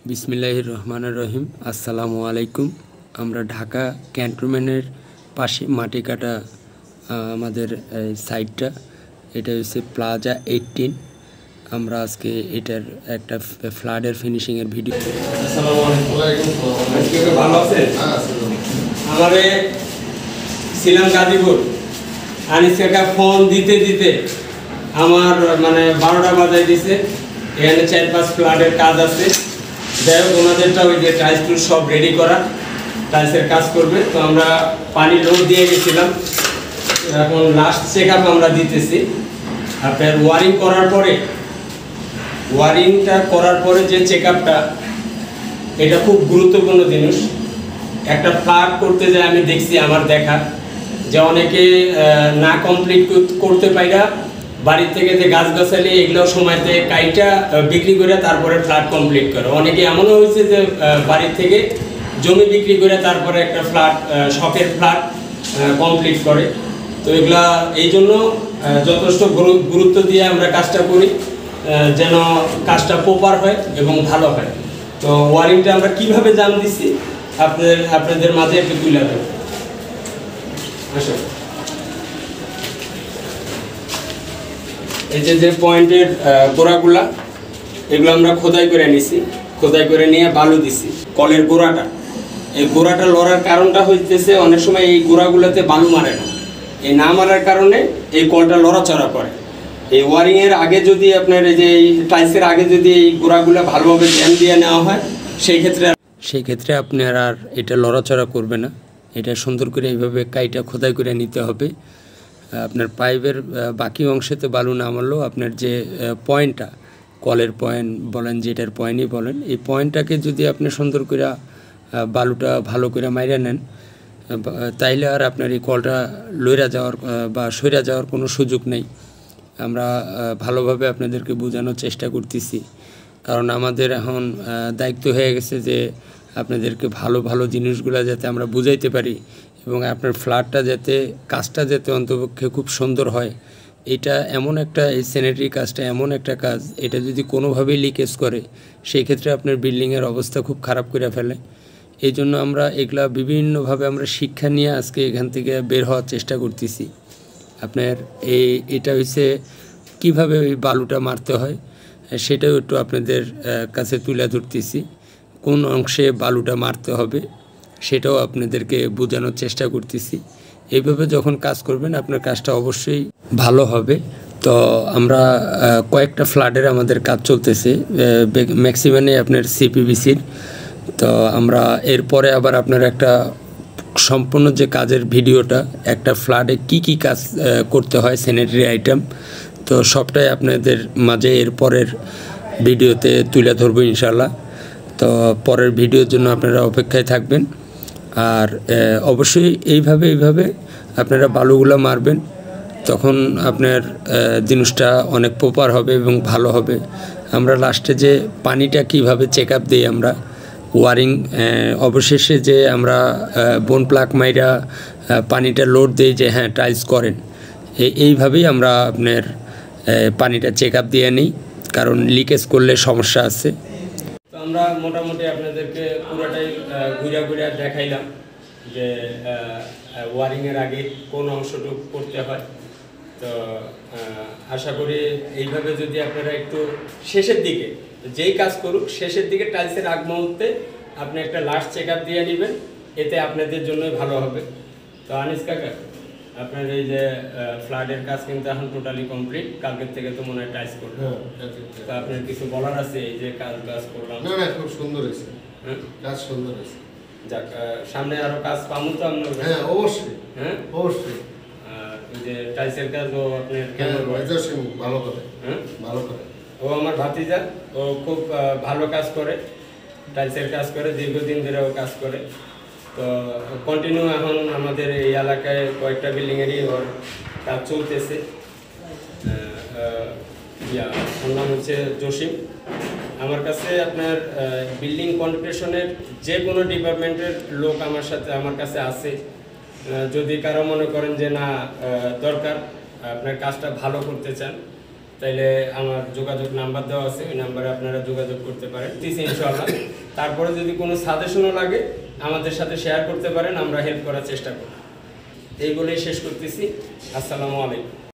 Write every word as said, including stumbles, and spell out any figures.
বিসমিল্লাহির রহমানির রহিম। আসসালামু আলাইকুম। আমরা ঢাকা ক্যান্টনমেন্টের পাশে মাটি কাটা আমাদের সাইটটা, এটা হচ্ছে প্লাজা এইটিন। আমরা আজকে এটার একটা ফ্ল্যাটের ফিনিশিংয়ের ভিডিও। আসসালামু আলাইকুম। আজকে ভালো আছেন? আমারে ছিলাম গাজীপুর, আনিস কাকা ফোন দিতে দিতে আমার মানে বারোটা বাজায় দিছে। এখানে চার পাঁচ ফ্ল্যাটের কাজ আছে। যাই হোক, ওনাদেরটা ওই যে টাইলস টুল সব রেডি করা, টাইলসের কাজ করবে। তো আমরা পানি লোড দিয়ে গেছিলাম, এখন লাস্ট চেক আপ আমরা দিতেছি। আপনার ওয়ারিং করার পরে ওয়ারিংটা করার পরে যে চেক আপটা, এটা খুব গুরুত্বপূর্ণ জিনিস। একটা প্লাগ করতে যায় আমি দেখছি, আমার দেখা যে অনেকে না কমপ্লিট করতে পাইরা বাড়ির থেকে যে গাছ গাছালি এগুলো সময়তে কাইটা বিক্রি করে তারপরে ফ্ল্যাট কমপ্লিট করে। অনেকে এমনও হয়েছে যে বাড়ির থেকে জমি বিক্রি করে তারপরে একটা ফ্ল্যাট, শখের ফ্ল্যাট কমপ্লিট করে। তো এগুলা এই জন্য যথেষ্ট গুরুত্ব দিয়ে আমরা কাজটা করি, যেন কাজটা প্রপার হয় এবং ভালো হয়। তো ওয়ারিংটা আমরা কিভাবে জান দিচ্ছি আপনাদের আপনাদের মাঝে একটু তুলে দেব। আসো, এই যে যে পয়েন্টের গোড়াগুলা, এগুলো আমরা খোদাই করে নিছি। খোদাই করে নিয়ে বালু দিছি। কলের গোড়াটা, এই গোড়াটা লড়ার কারণটা হইতেছে অনেক সময় এই গোড়াগুলোতে বালু মারে না। এই না মারার কারণে এই কলটা লড়াচড়া করে। এই ওয়ারিংয়ের আগে যদি আপনার এই যে এই টাইলসের আগে যদি এই গোড়াগুলো ভালোভাবে জ্যাম দিয়ে নেওয়া হয়, সেই ক্ষেত্রে সেই ক্ষেত্রে আপনার আর এটা লড়াচড়া করবে না। এটা সুন্দর করে এইভাবে কাইটা খোদাই করে নিতে হবে। আপনার পাইপের বাকি অংশেতে বালু না মারলেও আপনার যে পয়েন্টটা, কলের পয়েন্ট বলেন, যেটার পয়েন্টই বলেন, এই পয়েন্টটাকে যদি আপনি সুন্দর করে বালুটা ভালো করে মাইরা নেন, তাইলে আর আপনার এই কলটা লইরা যাওয়ার বা সইরা যাওয়ার কোনো সুযোগ নেই। আমরা ভালোভাবে আপনাদেরকে বোঝানোর চেষ্টা করতেছি, কারণ আমাদের এখন দায়িত্ব হয়ে গেছে যে আপনাদেরকে ভালো ভালো জিনিসগুলো যাতে আমরা বুঝাইতে পারি এবং আপনার ফ্ল্যাটটা যাতে, কাজটা যাতে অন্তপক্ষে খুব সুন্দর হয়। এটা এমন একটা, এই স্যানিটারি কাজটা এমন একটা কাজ, এটা যদি কোনোভাবেই লিকেজ করে সেই ক্ষেত্রে আপনার বিল্ডিংয়ের অবস্থা খুব খারাপ করে ফেলে। এই জন্য আমরা এগুলা বিভিন্নভাবে আমরা শিক্ষা নিয়ে আজকে এখান থেকে বের হওয়ার চেষ্টা করতেছি। আপনার এই এটা হচ্ছে কীভাবে ওই বালুটা মারতে হয় সেটাও একটু আপনাদের কাছে তুলে ধরতেছি। কোন অংশে বালুটা মারতে হবে সেটাও আপনাদেরকে বোঝানোর চেষ্টা করতেছি। এইভাবে যখন কাজ করবেন আপনার কাজটা অবশ্যই ভালো হবে। তো আমরা কয়েকটা ফ্ল্যাটের আমাদের কাজ চলতেছে, ম্যাক্সিমামে আপনার সিপিবিসির। তো আমরা এরপরে আবার আপনার একটা সম্পূর্ণ যে কাজের ভিডিওটা, একটা ফ্ল্যাটে কি কি কাজ করতে হয় স্যানিটারি আইটেম, তো সবটাই আপনাদের মাঝে এর পরের ভিডিওতে তুলে ধরবো ইনশাল্লাহ। তো পরের ভিডিওর জন্য আপনারা অপেক্ষায় থাকবেন। আর অবশ্যই এইভাবে এইভাবে আপনারা বালুগুলো মারবেন, তখন আপনার জিনিসটা অনেক প্রপার হবে এবং ভালো হবে। আমরা লাস্টে যে পানিটা কিভাবে চেক আপ দিই, আমরা ওয়ারিং অবশেষে যে আমরা বোন প্লাগ মাইরা পানিটা লোড দিই যে হ্যাঁ টাইলস করেন, এইভাবেই আমরা আপনার পানিটা চেক আপ দিয়ে নিই, কারণ লিকেজ করলে সমস্যা আছে। তো আমরা মোটামুটি আপনাদেরকে পুরোটাই ঘুরে ঘুরে দেখাইলাম যে ওয়ারিংয়ের আগে কোন অংশটুকু করতে হয়। তো আশা করি এইভাবে যদি আপনারা একটু শেষের দিকে, যেই কাজ করুক শেষের দিকে টাইলসের আগ মুহূর্তে আপনি একটা লাস্ট চেক আপ দিয়ে নেবেন, এতে আপনাদের জন্যই ভালো হবে। তো আনিস কাকা, আপনার এই যে ফ্ল্যাটের কাজ কিন্তু এখন টোটালি কমপ্লিট, কালকের থেকে তো মনে হয় টাইলস করবেন। তো আপনার কিছু বলার আছে? এই যে কাজ কাজ করলাম, না না খুব সুন্দর হয়েছে, হ্যাঁ কাজ সুন্দর হয়েছে। যাক, সামনে আরো কাজ পাবো তো আপনার? হ্যাঁ অবশ্যই, হ্যাঁ অবশ্যই। আর এই যে টাইলসের কাজও আপনার কেমন ভালো করে, হ্যাঁ ভালো করে। ও আমার ভাতিজা, ও খুব ভালো কাজ করে, টাইলসের কাজ করে, দীর্ঘদিন ধরে ও কাজ করে। তো কন্টিনিউ এখন আমাদের এই এলাকায় কয়েকটা বিল্ডিংয়েরই ওর কাজ চলতেছে। ইয়া ওর নাম হচ্ছে জসিম। আমার কাছে আপনার বিল্ডিং কনস্ট্রাকশনের যে কোনো ডিপার্টমেন্টের লোক আমার সাথে আমার কাছে আছে। যদি কারো মনে করেন যে না দরকার, আপনার কাজটা ভালো করতে চান, তাইলে আমার যোগাযোগ নাম্বার দেওয়া আছে, ওই নাম্বারে আপনারা যোগাযোগ করতে পারেন ইনশাআল্লাহ। তারপরে যদি কোনো সাজেশনও লাগে আমাদের সাথে শেয়ার করতে পারেন, আমরা হেল্প করার চেষ্টা করব। এই বলেই শেষ করতেছি। আসসালামু আলাইকুম।